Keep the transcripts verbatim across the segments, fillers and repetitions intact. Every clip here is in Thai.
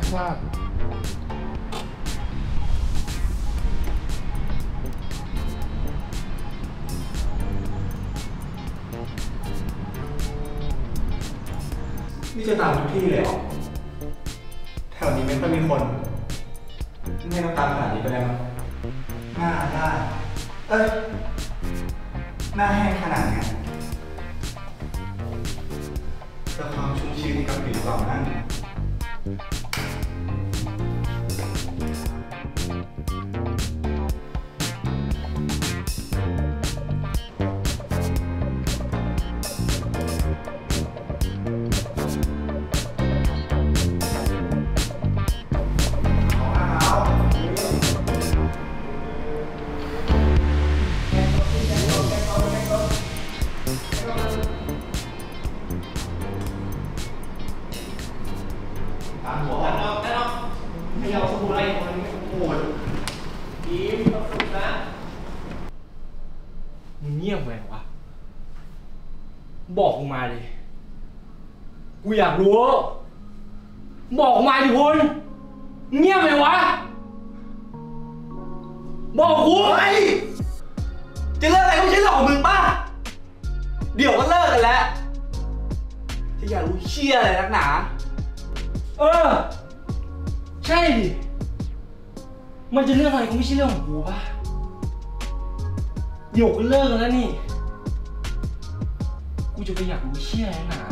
พลาดนี่จะตามทุกที่เลยเหรอแถวนี้ไม่ค่อยมีคนไม่ต้องตามขนาดนี้ก็ได้มั้งหน้าได้เอ้ยหน้าแห้งขนาดนี้จะความชุ่มชื้นกับผิวเรานั่นตามหัวนั่นเอานั่นเอาให้เราสมุนอะไรคนนี้โหดยิ้มต้องสุดนะมึงเงียบไปวะบอกกูมาดิกูอยากรู้บอกมาดิคุณเงียบไปวะบอกกูไอ้จะเลิกอะไรไม่ใช่หรอกมึงป่ะเดี๋ยวก็เลิกกันแล้วจะอยากรู้เชี่ยอะไรนักหนาเออใช่ดิมันจะเรื่องอะไรก็ไม่ใช่เรื่องของกูป่ะเดี๋ยวก็เลิกกันแล้วนี่กูจะไปอยากรู้เชี่ยอะไรหนา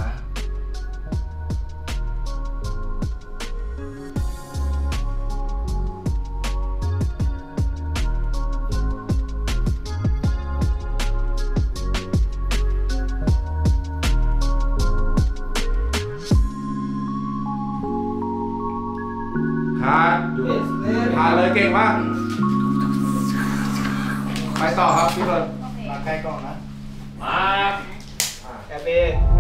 ขาดขาดเลยเก่งมากไปต่อครับพี่เบิร์ดมาใกล้กล้องนะมาแอบเบ